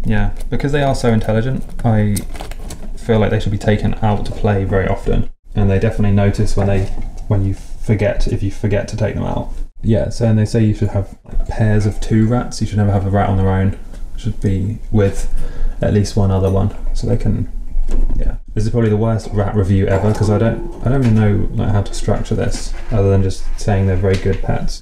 Yeah, because they are so intelligent, I feel like they should be taken out to play very often, and they definitely notice when you forget to take them out. Yeah, so and they say you should have pairs of 2 rats. You should never have a rat on their own. It should be with at least one other one, so they can. Yeah, this is probably the worst rat review ever because I don't really know how to structure this other than just saying they're very good pets.